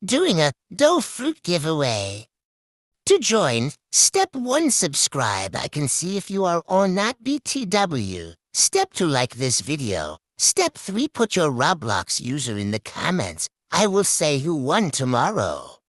doing a dough fruit giveaway. To join, Step 1 subscribe. I can see if you are or not BTW. Step 2 like this video. Step 3 put your Roblox user in the comments. I will say who won tomorrow.